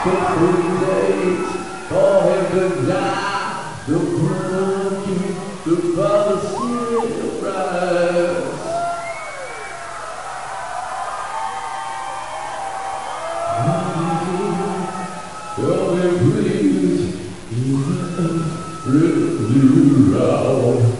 took 3 days for him to die. The broken, the father still rise. Don't be pleased, you round.